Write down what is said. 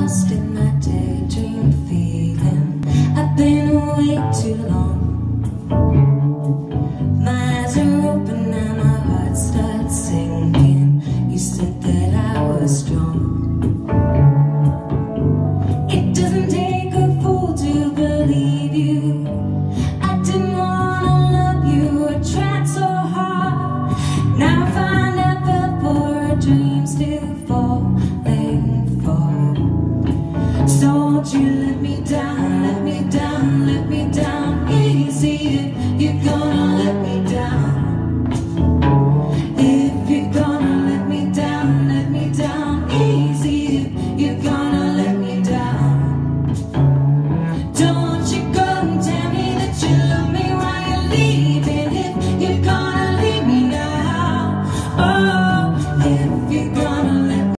lost in that daydream feeling. I've been away too long. My eyes are open now, my heart starts sinking. You said that I was strong. It doesn't take a fool to believe you. I didn't wanna love you, I tried so hard. Now I find I fell for a dream still fall.